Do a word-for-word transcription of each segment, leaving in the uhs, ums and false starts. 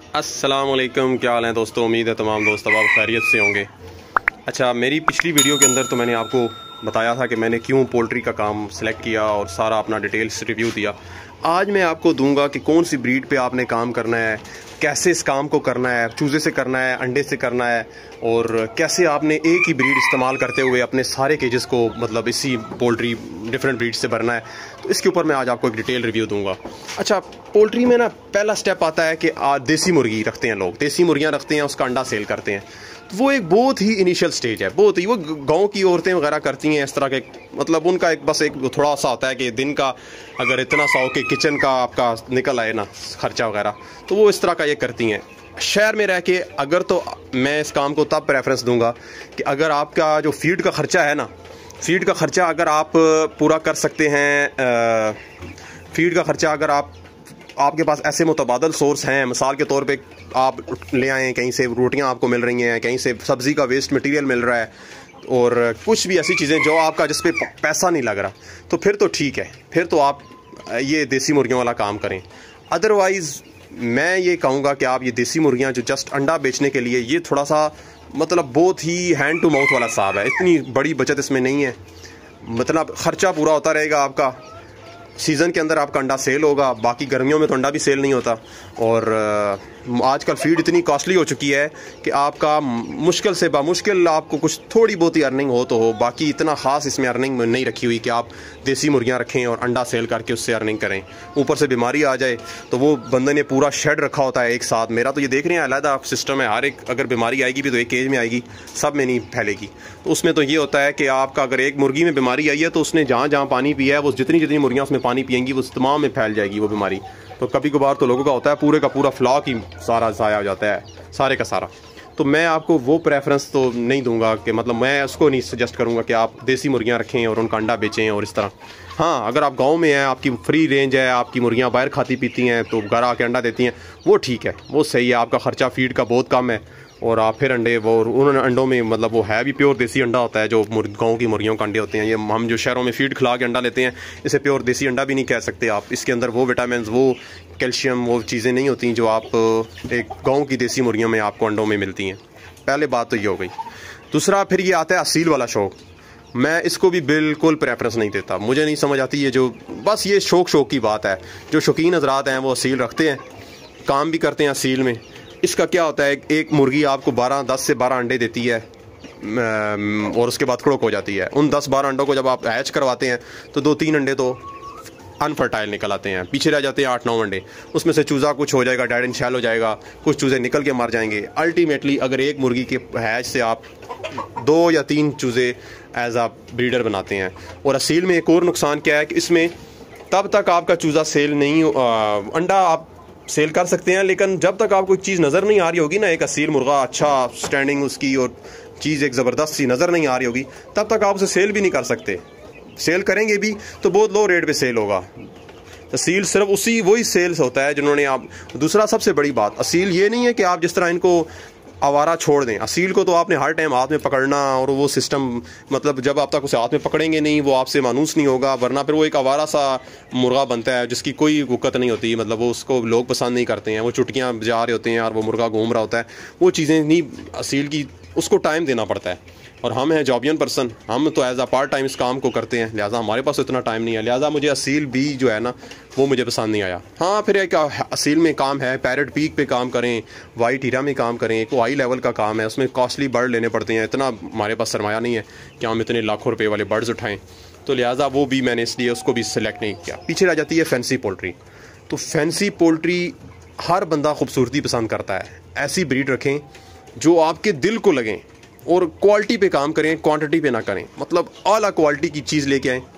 अस्सलामुअलैकुम, क्या हाल है दोस्तों। उम्मीद है तमाम दोस्त अब आप खैरियत से होंगे। अच्छा, मेरी पिछली वीडियो के अंदर तो मैंने आपको बताया था कि मैंने क्यों पोल्ट्री का काम सिलेक्ट किया और सारा अपना डिटेल्स रिव्यू दिया। आज मैं आपको दूंगा कि कौन सी ब्रीड पे आपने काम करना है, कैसे इस काम को करना है, चूज़े से करना है, अंडे से करना है, और कैसे आपने एक ही ब्रीड इस्तेमाल करते हुए अपने सारे केजेस को मतलब इसी पोल्ट्री डिफरेंट ब्रीड से भरना है। तो इसके ऊपर मैं आज आपको एक डिटेल रिव्यू दूंगा। अच्छा, पोल्ट्री में ना पहला स्टेप आता है कि देसी मुर्गी रखते हैं लोग, देसी मुर्गियाँ रखते हैं, उसका अंडा सेल करते हैं। तो वो एक बहुत ही इनिशियल स्टेज है, बहुत ही वो गांव की औरतें वगैरह करती हैं इस तरह के, मतलब उनका एक बस एक थोड़ा सा होता है कि दिन का अगर इतना सा हो कि किचन का आपका निकल आए ना खर्चा वगैरह, तो वो इस तरह का ये करती हैं। शहर में रह के अगर, तो मैं इस काम को तब प्रेफरेंस दूंगा कि अगर आपका जो फीड का खर्चा है ना, फीड का खर्चा अगर आप पूरा कर सकते हैं, फीड का खर्चा अगर आप आपके पास ऐसे मुतबादल सोर्स हैं, मिसाल के तौर पे आप ले आएँ कहीं से, रोटियां आपको मिल रही हैं, कहीं से सब्ज़ी का वेस्ट मटेरियल मिल रहा है, और कुछ भी ऐसी चीज़ें जो आपका जिस पे पैसा नहीं लग रहा, तो फिर तो ठीक है, फिर तो आप ये देसी मुर्गियों वाला काम करें। अदरवाइज़ मैं ये कहूँगा कि आप ये देसी मुर्गियाँ जो जस्ट अंडा बेचने के लिए, ये थोड़ा सा मतलब बहुत ही हैंड टू माउथ वाला हिसाब है, इतनी बड़ी बचत इसमें नहीं है। मतलब ख़र्चा पूरा होता रहेगा आपका, सीज़न के अंदर आपका अंडा सेल होगा, बाकी गर्मियों में तो अंडा भी सेल नहीं होता। और आजकल फीड इतनी कॉस्टली हो चुकी है कि आपका मुश्किल से बामुश्किल आपको कुछ थोड़ी बहुत ही अर्निंग हो तो हो, बाकी इतना ख़ास इसमें अर्निंग नहीं रखी हुई कि आप देसी मुर्गियां रखें और अंडा सेल करके उससे अर्निंग करें। ऊपर से बीमारी आ जाए तो वो बंदे ने पूरा शेड रखा होता है एक साथ। मेरा तो ये देख रहे हैं अलग सिस्टम है, हर एक अगर बीमारी आएगी भी तो एक केज में आएगी, सब में नहीं फैलेगी। तो उसमें तो ये होता है कि आपका अगर एक मुर्गी में बीमारी आई है तो उसने जहाँ जहाँ पानी पिया है, वो जितनी जितनी मुर्गियाँ उसमें पानी पियेंगी वो तमाम में फैल जाएगी वो बीमारी। तो कभी कभार तो लोगों का होता है पूरे का पूरा फ्लॉक ही सारा ज़ाया हो जाता है, सारे का सारा। तो मैं आपको वो प्रेफरेंस तो नहीं दूंगा कि मतलब मैं उसको नहीं सजेस्ट करूंगा कि आप देसी मुर्गियां रखें और उनका अंडा बेचें और इस तरह। हाँ, अगर आप गांव में हैं, आपकी फ्री रेंज है, आपकी मुर्गियां बाहर खाती पीती हैं तो घर आके अंडा देती हैं, वो ठीक है, वो सही है, आपका ख़र्चा फीड का बहुत कम है, और आप फिर अंडे वो उन अंडों में मतलब वो है भी प्योर देसी अंडा होता है जो गांव की मुर्गियों का अंडे होते हैं। ये हम जो शहरों में फीड खिला के अंडा लेते हैं, इसे प्योर देसी अंडा भी नहीं कह सकते आप। इसके अंदर वो विटामिन, वो कैल्शियम, वो चीज़ें नहीं होती जो आप एक गाँव की देसी मुर्गियों में आपको अंडों में मिलती हैं। पहले बात तो ये हो गई। दूसरा फिर ये आता है असील वाला शौक़। मैं इसको भी बिल्कुल प्रेफरेंस नहीं देता, मुझे नहीं समझ आती ये जो बस ये शौक़ शौक़ की बात है। जो शौकीन हज़रात हैं वो असील रखते हैं, काम भी करते हैं असील में। इसका क्या होता है, एक मुर्गी आपको बारह दस से बारह अंडे देती है और उसके बाद खड़ोक हो जाती है। उन दस बारह अंडों को जब आप हैच करवाते हैं तो दो तीन अंडे तो अनफर्टाइल निकल आते हैं, पीछे रह जाते हैं आठ नौ अंडे। उसमें से चूज़ा कुछ हो जाएगा, डेड एंड शैल हो जाएगा, कुछ चूज़े निकल के मर जाएंगे। अल्टीमेटली अगर एक मुर्गी के हैच से आप दो या तीन चूज़े एज आ ब्रीडर बनाते हैं। और असील में एक और नुकसान क्या है कि इसमें तब तक आपका चूज़ा सेल नहीं, आ, अंडा आप सेल कर सकते हैं, लेकिन जब तक आपको एक चीज़ नज़र नहीं आ रही होगी ना, एक असील मुर्गा अच्छा स्टैंडिंग उसकी और चीज़ एक ज़बरदस्त सी नज़र नहीं आ रही होगी, तब तक आप उसे सेल भी नहीं कर सकते। सेल करेंगे भी तो बहुत लो रेट पे सेल होगा। असील सिर्फ उसी वही सेल्स होता है जिन्होंने आप। दूसरा सबसे बड़ी बात, असील ये नहीं है कि आप जिस तरह इनको आवारा छोड़ दें। असील को तो आपने हर टाइम हाथ में पकड़ना, और वो सिस्टम मतलब जब आप तक उसे हाथ में पकड़ेंगे नहीं वो आपसे मानूस नहीं होगा, वरना फिर वो एक आवारा सा मुर्गा बनता है जिसकी कोई वक़्त नहीं होती। मतलब वो उसको लोग पसंद नहीं करते हैं, वो चुटकियाँ बजा रहे होते हैं और वो मुर्गा घूम रहा होता है, वो चीज़ें नहीं। असील की उसको टाइम देना पड़ता है, और हम हैं जॉबियन पर्सन, हम तो एज आ पार्ट टाइम इस काम को करते हैं, लिहाजा हमारे पास इतना टाइम नहीं है। लिहाजा मुझे असील भी जो है ना वो मुझे पसंद नहीं आया। हाँ, फिर एक असील में काम है, पैरेट पीक पे काम करें, वाइट हीरा में काम करें, एक हाई लेवल का काम है, उसमें कॉस्टली बर्ड लेने पड़ते हैं। इतना हमारे पास सरमाया नहीं है कि हम इतने लाखों रुपये वाले बर्ड्स उठाएँ, तो लिहाजा वो भी मैंने इसलिए उसको भी सिलेक्ट नहीं किया। पीछे रह जाती है फैंसी पोल्ट्री। तो फैंसी पोल्ट्री हर बंदा खूबसूरती पसंद करता है, ऐसी ब्रीड रखें जो आपके दिल को लगें, और क्वालिटी पे काम करें, क्वांटिटी पे ना करें। मतलब आला क्वालिटी की चीज़ लेके आएँ,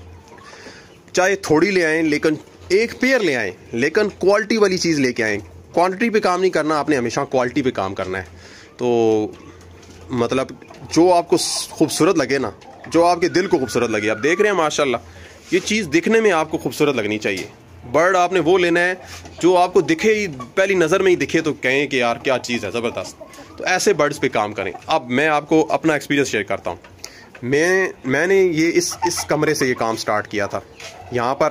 चाहे थोड़ी ले आएँ लेकिन एक पेयर ले आएँ, लेकिन क्वालिटी वाली चीज़ लेके आएँ। क्वांटिटी पे काम नहीं करना, आपने हमेशा क्वालिटी पे काम करना है। तो मतलब जो आपको खूबसूरत लगे ना, जो आपके दिल को खूबसूरत लगे। आप देख रहे हैं माशाल्लाह, ये चीज़ दिखने में आपको खूबसूरत लगनी चाहिए। बर्ड आपने वो लेना है जो आपको दिखे ही, पहली नज़र में ही दिखे तो कहें कि यार क्या चीज़ है, ज़बरदस्त। तो ऐसे बर्ड्स पे काम करें। अब मैं आपको अपना एक्सपीरियंस शेयर करता हूँ। मैं मैंने ये इस इस कमरे से ये काम स्टार्ट किया था। यहाँ पर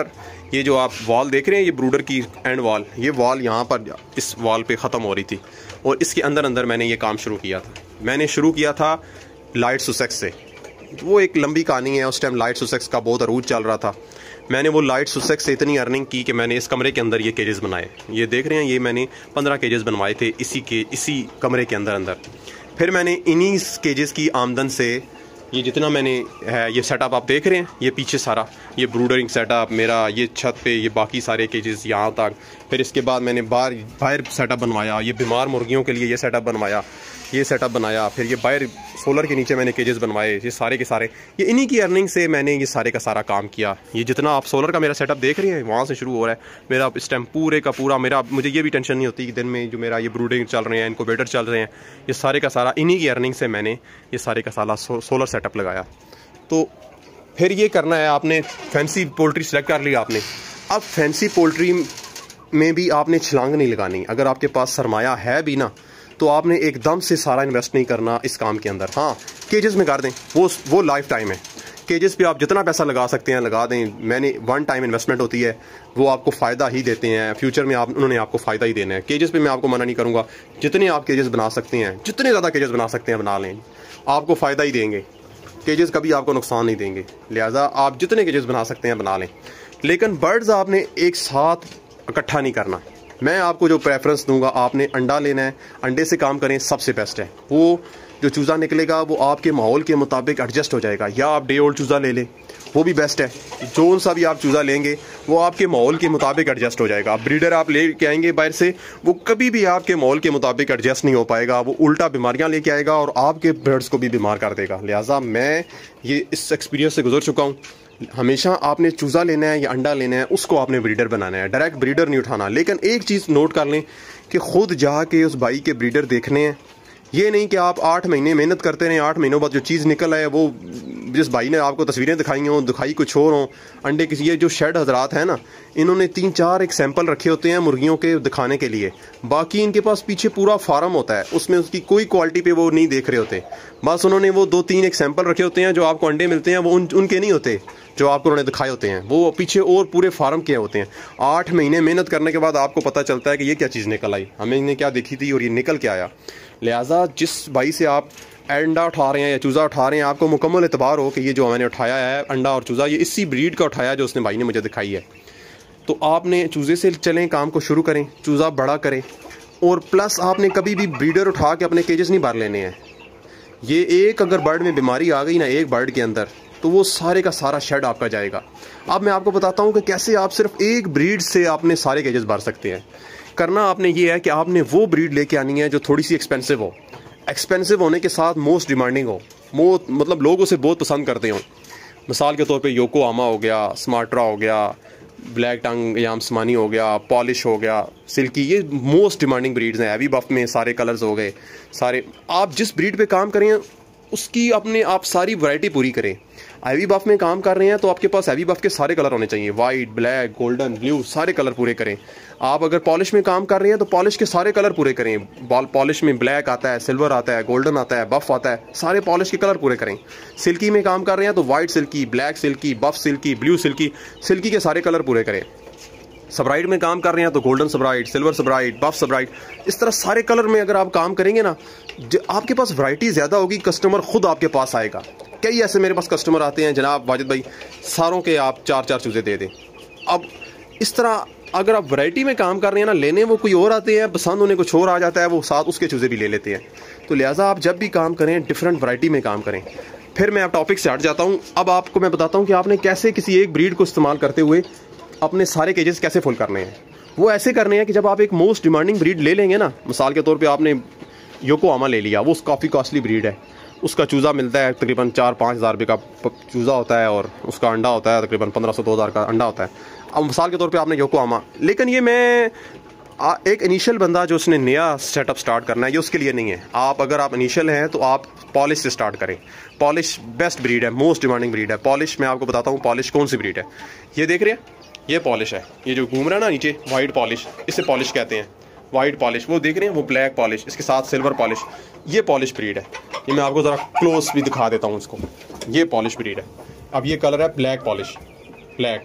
ये जो आप वॉल देख रहे हैं, ये ब्रूडर की एंड वॉल, ये वॉल यहाँ पर इस वॉल पे ख़त्म हो रही थी और इसके अंदर अंदर मैंने ये काम शुरू किया था। मैंने शुरू किया था लाइट सुसेक्स से। वो एक लंबी कहानी है, उस टाइम लाइट सुसेक्स का बहुत अरूज चल रहा था। मैंने वो लाइट सुसेक्स से इतनी अर्निंग की कि मैंने इस कमरे के अंदर ये केजेस बनाए। ये देख रहे हैं, ये मैंने पंद्रह केजेस बनवाए थे इसी के इसी कमरे के अंदर अंदर। फिर मैंने इन्हीं केजेस की आमदन से ये जितना मैंने है, ये सेटअप आप देख रहे हैं, ये पीछे सारा ये ब्रूडरिंग सेटअप मेरा, ये छत पे ये बाकी सारे केजेस यहाँ तक। फिर इसके बाद मैंने बाहर बाहर सेटअप बनवाया, ये बीमार मुर्गियों के लिए ये सेटअप बनवाया, ये सेटअप बनाया। फिर ये बाहर सोलर के नीचे मैंने केजेस बनवाए, ये सारे के सारे ये इन्हीं की अर्निंग से मैंने ये सारे का सारा काम किया। ये जितना आप सोलर का मेरा सेटअप देख रहे हैं, वहाँ से शुरू हो रहा है मेरा इस टाइम पूरे का पूरा मेरा। मुझे ये भी टेंशन नहीं होती कि दिन में जो मेरा ये ब्रूडिंग चल रहे हैं, इनक्यूबेटर चल रहे हैं, ये सारे का सारा इन्हीं की अर्निंग से मैंने ये सारे का सारा सो, सोलर सेटअप लगाया। तो फिर ये करना है, आपने फैंसी पोल्ट्री सेलेक्ट कर लिया आपने। अब फैंसी पोल्ट्री में भी आपने छलांग नहीं लगानी। अगर आपके पास सरमाया है भी ना, तो आपने एकदम से सारा इन्वेस्ट नहीं करना इस काम के अंदर। हाँ, केजेस में कर दें, वो वो लाइफ टाइम है। केजेस पे आप जितना पैसा लगा सकते हैं लगा दें। मैंने वन टाइम इन्वेस्टमेंट होती है, वो आपको फ़ायदा ही देते हैं। फ्यूचर में आप उन्होंने आपको फ़ायदा ही देना है। केजेस पे मैं आपको मना नहीं करूँगा, जितने आप केजेस बना सकते हैं, जितने ज़्यादा केजेस बना सकते हैं बना लें, आपको फ़ायदा ही देंगे। केजेस कभी आपको नुकसान नहीं देंगे, लिहाजा आप जितने केजेस बना सकते हैं बना लें। लेकिन बर्ड्स आपने एक साथ इकट्ठा नहीं करना। मैं आपको जो प्रेफरेंस दूंगा, आपने अंडा लेना है, अंडे से काम करें, सबसे बेस्ट है। वो जो चूज़ा निकलेगा वो आपके माहौल के मुताबिक एडजस्ट हो जाएगा। या आप डे ओल्ड चूज़ा ले लें, वो भी बेस्ट है। जो सा भी आप चूज़ा लेंगे वो आपके माहौल के मुताबिक एडजस्ट हो जाएगा। ब्रीडर आप ले के आएंगे बाहर से, वो कभी भी आपके माहौल के मुताबिक एडजस्ट नहीं हो पाएगा, वो उल्टा बीमारियां लेके आएगा और आपके बर्ड्स को भी बीमार कर देगा। लिहाजा मैं ये इस एक्सपीरियंस से गुजर चुका हूँ। हमेशा आपने चूज़ा लेना है या अंडा लेना है, उसको आपने ब्रीडर बनाना है, डायरेक्ट ब्रीडर नहीं उठाना। लेकिन एक चीज़ नोट कर लें कि खुद जाके उस भाई के ब्रीडर देखने हैं। ये नहीं कि आप आठ महीने मेहनत करते रहें, आठ महीनों बाद जो चीज़ निकल आए वो जिस भाई ने आपको तस्वीरें दिखाई हों, दिखाई कुछ और हों, अंडे किसी। ये जो शेड हजरात हैं ना, इन्होंने तीन चार एक सैंपल रखे होते हैं मुर्गियों के दिखाने के लिए। बाकी इनके पास पीछे पूरा फार्म होता है, उसमें उसकी कोई क्वालिटी पे वो नहीं देख रहे होते। बस उन्होंने वो दो तीन एक सैंपल रखे होते हैं, जो आपको अंडे मिलते हैं वो उन, उनके नहीं होते जो आपको उन्होंने दिखाए होते हैं। वो पीछे और पूरे फार्म के होते हैं। आठ महीने मेहनत करने के बाद आपको पता चलता है कि ये क्या चीज़ निकल आई, हमें इन्हें क्या देखी थी और ये निकल के आया। लिहाजा जिस भाई से आप अंडा उठा रहे हैं या चूज़ा उठा रहे हैं, आपको मुकम्मल एतबार हो कि ये जो मैंने उठाया है अंडा और चूज़ा, ये इसी ब्रीड का उठाया जो उसने भाई ने मुझे दिखाई है। तो आपने चूज़े से चलें, काम को शुरू करें, चूज़ा बड़ा करें। और प्लस आपने कभी भी ब्रीडर उठा के अपने केजेस नहीं भर लेने हैं। ये एक अगर बर्ड में बीमारी आ गई ना, एक बर्ड के अंदर, तो वो सारे का सारा शेड आपका जाएगा। अब मैं आपको बताता हूँ कि कैसे आप सिर्फ एक ब्रीड से आपने सारे केजेस भर सकते हैं। करना आपने ये है कि आपने वो ब्रीड लेके आनी है जो थोड़ी सी एक्सपेंसिव हो, एक्सपेंसिव होने के साथ मोस्ट डिमांडिंग हो, मो मतलब लोग उसे बहुत पसंद करते हो। मिसाल के तौर पे योकोहामा हो गया, स्मार्ट्रा हो गया, ब्लैक टंग या आसमानी हो गया, पॉलिश हो गया, सिल्की, ये मोस्ट डिमांडिंग ब्रीड्स हैं। हैवी बफ में सारे कलर्स हो गए सारे। आप जिस ब्रीड पे काम करें उसकी अपने आप सारी वैरायटी पूरी करें। हैवी बफ में काम कर रहे हैं तो आपके पास हैवी बफ के सारे कलर होने चाहिए, वाइट, ब्लैक, गोल्डन, ब्लू, सारे कलर पूरे करें। आप अगर पॉलिश में काम कर रहे हैं तो पॉलिश के सारे कलर पूरे करें। बॉल पॉलिश में ब्लैक आता है, सिल्वर आता है, गोल्डन आता है, बफ आता है, सारे पॉलिश के कलर पूरे करें। सिल्की में काम कर रहे हैं तो white silky, black silky, buff silky, blue silky, silky के सारे कलर पूरे करें। सबराइट में काम कर रहे हैं तो गोल्डन सबराइट, सिल्वर सबराइट, बफ सबराइट, इस तरह सारे कलर में अगर आप काम करेंगे ना, आपके पास वैरायटी ज़्यादा होगी, कस्टमर खुद आपके पास आएगा। कई ऐसे मेरे पास कस्टमर आते हैं, जनाब वाजिद भाई सारों के आप चार चार चूज़े दे दें। अब इस तरह अगर आप वैरायटी में काम कर रहे हैं ना, लेने वो कोई और आते हैं, पसंद उन्हें कुछ और आ जाता है, वो साथ उसके चूज़े भी ले लेते हैं। तो लिहाजा आप जब भी काम करें डिफरेंट वैरायटी में काम करें। फिर मैं आप टॉपिक से हट जाता हूँ। अब आपको मैं बताता हूँ कि आपने कैसे किसी एक ब्रीड को इस्तेमाल करते हुए अपने सारे केजेस कैसे फुल करने हैं। वो ऐसे करने हैं कि जब आप एक मोस्ट डिमांडिंग ब्रीड ले लेंगे ना, मिसाल के तौर पे आपने योकोहामा ले लिया, वो काफ़ी कॉस्टली ब्रीड है, उसका चूज़ा मिलता है तकरीबन चार पाँच हज़ार रुपये का चूज़ा होता है और उसका अंडा होता है तकरीबन पंद्रह सौ दो हज़ार का अंडा होता है। अब मिसाल के तौर पे आपने योकोहामा, लेकिन ये मैं आ, एक इनिशियल बंदा जो उसने नया सेटअप स्टार्ट करना है, ये उसके लिए नहीं है। आप अगर आप इनिशियल हैं तो आप पॉलिश से स्टार्ट करें। पॉलिश बेस्ट ब्रीड है, मोस्ट डिमांडिंग ब्रीड है पॉलिश। मैं आपको बताता हूँ पॉलिश कौन सी ब्रीड है। ये देख रहे हैं, ये पॉलिश है, ये जो घूम रहा है ना नीचे, वाइट पॉलिश, इसे पॉलिश कहते हैं। वाइट पॉलिश, वो देख रहे हैं, वो ब्लैक पॉलिश, इसके साथ सिल्वर पॉलिश, ये पॉलिश ब्रीड है। ये मैं आपको ज़रा क्लोज भी दिखा देता हूँ इसको। ये पॉलिश ब्रीड है। अब ये कलर है ब्लैक पॉलिश, ब्लैक।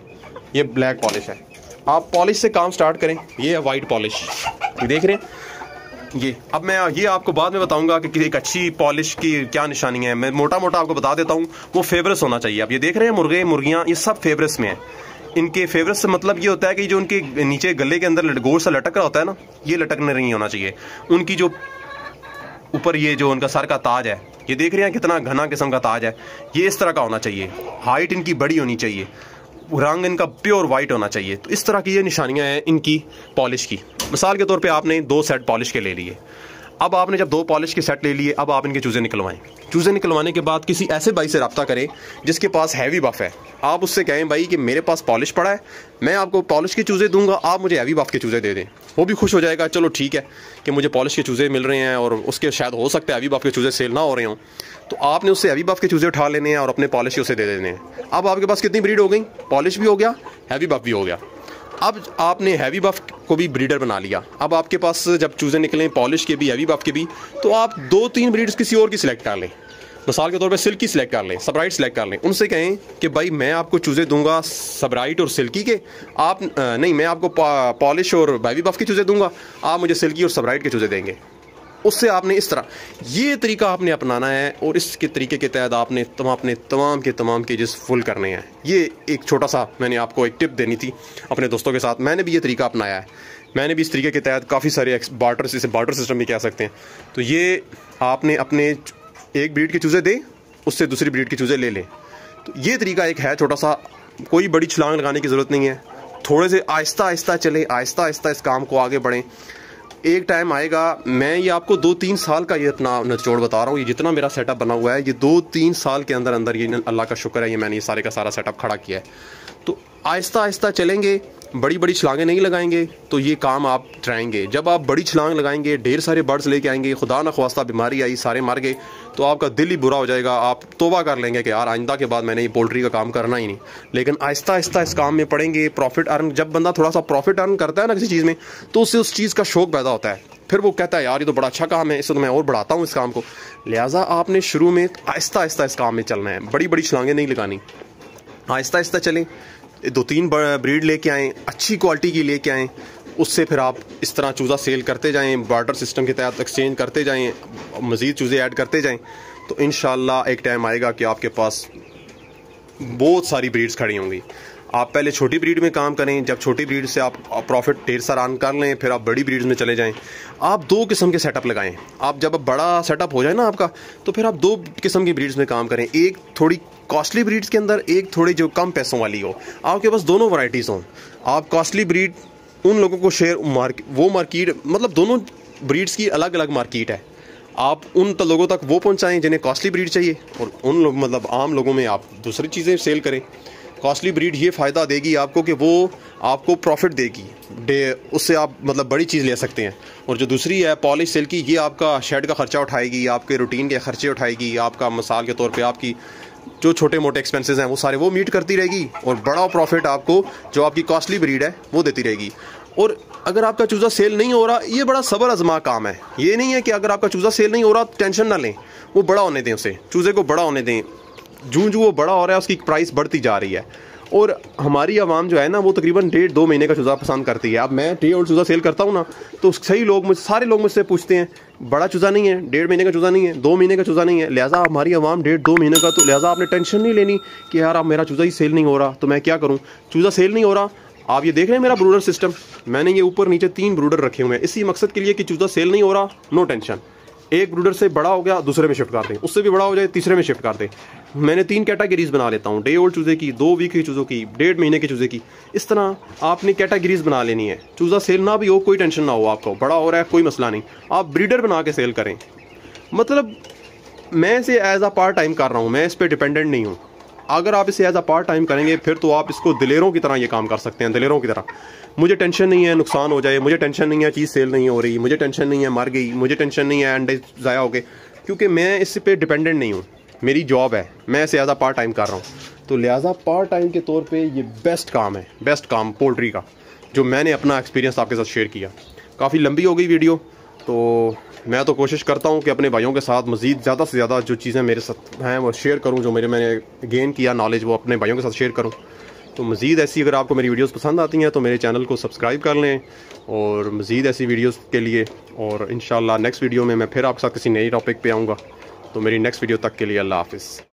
ये ब्लैक पॉलिश है। आप पॉलिश से काम स्टार्ट करें। ये है वाइट पॉलिश, देख रहे हैं ये। अब मैं ये आपको बाद में बताऊंगा कि एक अच्छी पॉलिश की क्या निशानी है। मैं मोटा मोटा आपको बता देता हूँ, वो फेवरस होना चाहिए। आप ये देख रहे हैं मुर्गे मुर्गियाँ, ये सब फेवरस में है। इनके फेवरस से मतलब ये होता है कि जो उनके नीचे गले के अंदर गोल सा लटक रहा होता है ना, ये लटकने नहीं होना चाहिए। उनकी जो ऊपर ये जो उनका सर का ताज है, ये देख रहे हैं कितना घना किस्म का ताज है, ये इस तरह का होना चाहिए। हाइट इनकी बड़ी होनी चाहिए, रंग इनका प्योर वाइट होना चाहिए। तो इस तरह की ये निशानियां हैं इनकी पॉलिश की। मिसाल के तौर पे आपने दो सेट पॉलिश के ले लिए। अब आपने जब दो पॉलिश के सेट ले लिए, अब आप इनके चूज़े निकलवाएं। चूज़े निकलवाने के बाद किसी ऐसे भाई से रब्ता करें जिसके पास हैवी बफ है। आप उससे कहें भाई कि मेरे पास पॉलिश पड़ा है, मैं आपको पॉलिश के चूज़े दूंगा, आप मुझे हैवी बफ के चूज़े दे दें। वो भी खुश हो जाएगा, चलो ठीक है कि मुझे पॉलिश के चूज़े मिल रहे हैं और उसके शायद हो सकता है हैवी बफ के चूज़े सेल ना हो रहे हों। तो आपने उससे हैवी बफ के चूज़े उठा लेने हैं और अपने पॉलिश के उसे दे देने हैं। अब आपके पास कितनी ब्रीड हो गई, पॉलिश भी हो गया, हैवी बफ भी हो गया। अब आपने हैवी बफ को भी ब्रीडर बना लिया। अब आपके पास जब चूज़े निकलें पॉलिश के भी हैवी बफ के भी, तो आप दो तीन ब्रीड्स किसी और की सिलेक्ट कर लें। मिसाल के तौर पे सिल्की सिलेक्ट कर लें, सबराइट सिलेक्ट कर लें। उनसे कहें कि भाई मैं आपको चूज़े दूंगा सबराइट और सिल्की के, आप नहीं मैं आपको पॉलिश और हैवी बफ के चूज़े दूंगा, आप मुझे सिल्की और सबराइट के चूज़े देंगे। उससे आपने इस तरह ये तरीका आपने अपनाना है और इसके तरीके के तहत आपने तमाम अपने तमाम के तमाम केजेस फुल करने हैं। ये एक छोटा सा मैंने आपको एक टिप देनी थी अपने दोस्तों के साथ। मैंने भी ये तरीका अपनाया है। मैंने भी इस तरीके के तहत काफ़ी सारे बार्टर, इसे बार्टर सिस्टम भी कह सकते हैं। तो ये आपने अपने एक ब्रीड के चूज़े दें, उससे दूसरी ब्रीड के चूज़े ले लें। तो ये तरीका एक है छोटा सा, कोई बड़ी छलांग लगाने की ज़रूरत नहीं है। थोड़े से आहिस्ता आहिस्ता चलें, आहिस्ता आहिस्ता इस काम को आगे बढ़ें। एक टाइम आएगा, मैं ये आपको दो तीन साल का ये अपना निचोड़ बता रहा हूँ। ये जितना मेरा सेटअप बना हुआ है, ये दो तीन साल के अंदर अंदर ये अल्लाह का शुक्र है, ये मैंने ये सारे का सारा सेटअप खड़ा किया है। तो आहिस्ता आहिस्ता चलेंगे, बड़ी बड़ी छलांगें नहीं लगाएंगे तो ये काम आप ट्राएंगे। जब आप बड़ी छलांग लगाएंगे, ढेर सारे बर्ड्स लेके आएंगे, खुदा न ख्वास्ता बीमारी आई, सारे मर गए, तो आपका दिल ही बुरा हो जाएगा। आप तौबा कर लेंगे कि यार आइंदा के बाद मैंने ये पोल्ट्री का काम करना ही नहीं। लेकिन आहिस्ता आहिस्ता इस काम में पड़ेंगे, प्रॉफिट अर्न, जब बंदा थोड़ा सा प्रॉफिट अर्न करता है ना किसी चीज़ में, तो उससे उस चीज़ का शौक पैदा होता है। फिर वो कहता है यार ये तो बड़ा अच्छा काम है, इससे तो मैं और बढ़ाता हूँ इस काम को। लिहाजा आपने शुरू में आहिस्ता आहिस्ता इस काम में चलना है, बड़ी बड़ी छलांगें नहीं लगानी। आहिस्ता आहिस्ता चलें, दो तीन ब्रीड लेके आएँ, अच्छी क्वालिटी की लेके आएँ। उससे फिर आप इस तरह चूज़ा सेल करते जाएं, बार्टर सिस्टम के तहत एक्सचेंज करते जाएं, मज़ीद चूज़े ऐड करते जाएं। तो इंशाल्लाह एक टाइम आएगा कि आपके पास बहुत सारी ब्रीड्स खड़ी होंगी। आप पहले छोटी ब्रीड में काम करें, जब छोटी ब्रीड से आप प्रॉफिट ढेर सारा अर्न कर लें, फिर आप बड़ी ब्रीड्स में चले जाएं। आप दो किस्म के सेटअप लगाएं। आप जब बड़ा सेटअप हो जाए ना आपका, तो फिर आप दो किस्म की ब्रीड्स में काम करें। एक थोड़ी कॉस्टली ब्रीड्स के अंदर, एक थोड़ी जो कम पैसों वाली हो। आपके पास दोनों वैरायटीज़ हों। आप कॉस्टली ब्रीड उन लोगों को शेयर मार्केट, वो मार्केट मतलब दोनों ब्रीड्स की अलग अलग मार्केट है। आप उन तो लोगों तक वो पहुंचाएं जिन्हें कॉस्टली ब्रीड चाहिए, और उन लोग मतलब आम लोगों में आप दूसरी चीज़ें सेल करें। कॉस्टली ब्रीड ये फ़ायदा देगी आपको कि वो आपको प्रॉफिट देगी, डे उससे आप मतलब बड़ी चीज़ ले सकते हैं। और जो दूसरी है पॉलिश सेल की, ये आपका शेड का ख़र्चा उठाएगी, आपके रूटीन के ख़र्चे उठाएगी, आपका मिसाल के तौर पे आपकी जो छोटे मोटे एक्सपेंसेस हैं वो सारे वो मीट करती रहेगी, और बड़ा प्रॉफिट आपको जो आपकी कॉस्टली ब्रीड है वो देती रहेगी। और अगर आपका चूज़ा सेल नहीं हो रहा, ये बड़ा सब्र आजमा काम है। ये नहीं है कि अगर आपका चूज़ा सेल नहीं हो रहा तो टेंशन ना लें, वो बड़ा होने दें, उसे चूज़े को बड़ा होने दें। जूँ जूँ वो बड़ा हो रहा है उसकी प्राइस बढ़ती जा रही है। और हमारी आवाम जो है ना, वो तकरीबन डेढ़ दो महीने का चूज़ा पसंद करती है। अब मैं डे ओल्ड चूज़ा सेल करता हूँ ना, तो सही लोग मुझ सारे लोग मुझसे पूछते हैं बड़ा चूज़ा नहीं है, डेढ़ महीने का चूज़ा नहीं है, दो महीने का चूज़ा नहीं है। लिहाजा हमारी आवाम डेढ़ दो महीने का, तो लिहाजा आपने टेंशन नहीं लेनी कि यार अब मेरा चूज़ा ही सेल नहीं हो रहा तो मैं क्या करूँ। चूज़ा सेल नहीं हो रहा, आप ये देख रहे हैं मेरा ब्रूडर सिस्टम, मैंने ये ऊपर नीचे तीन ब्रूडर रखे हुए हैं इसी मकसद के लिए कि चूज़ा सेल नहीं हो रहा, नो टेंशन। एक ब्रूडर से बड़ा हो गया दूसरे में शिफ्ट कर दें, उससे भी बड़ा हो जाए तीसरे में शिफ्ट कर दें। मैंने तीन कैटेगरीज बना लेता हूँ, डे ओल्ड चूज़े की, दो वीक के चूज़ों की, डेढ़ महीने के चूज़े की। इस तरह आपने कैटेगरीज बना लेनी है। चूज़ा सेल ना भी हो कोई टेंशन ना हो, आपको बड़ा हो रहा है कोई मसला नहीं, आप ब्रीडर बना के सेल करें। मतलब मैं इसे एज अ पार्ट टाइम कर रहा हूँ, मैं इस पर डिपेंडेंट नहीं हूँ। अगर आप इसे एज अ पार्ट टाइम करेंगे फिर तो आप इसको दिलेरों की तरह ये काम कर सकते हैं, दिलेरों की तरह। मुझे टेंशन नहीं है नुकसान हो जाए, मुझे टेंशन नहीं है चीज़ सेल नहीं हो रही, मुझे टेंशन नहीं है मर गई, मुझे टेंशन नहीं है अंडे ज़ाया हो गए, क्योंकि मैं इस पे डिपेंडेंट नहीं हूँ। मेरी जॉब है, मैं इसे एज अ पार्ट टाइम कर रहा हूँ। तो लिहाजा पार्ट टाइम के तौर पे ये बेस्ट काम है, बेस्ट काम पोल्ट्री का, जो मैंने अपना एक्सपीरियंस आपके साथ शेयर किया। काफ़ी लंबी हो गई वीडियो, तो मैं तो कोशिश करता हूँ कि अपने भाइयों के साथ मज़ीद ज़्यादा से ज़्यादा जो चीज़ें मेरे साथ हैं वो शेयर करूँ, जो मेरे मैंने गेन किया नॉलेज वो अपने भाइयों के साथ शेयर करूँ। तो मज़ीद ऐसी अगर आपको मेरी वीडियोस पसंद आती हैं तो मेरे चैनल को सब्सक्राइब कर लें और मज़ीद ऐसी वीडियोस के लिए। और इंशाल्लाह नेक्स्ट वीडियो में मैं फिर आपके साथ किसी नई टॉपिक पे आऊँगा। तो मेरी नेक्स्ट वीडियो तक के लिए अल्लाह हाफ़िज़।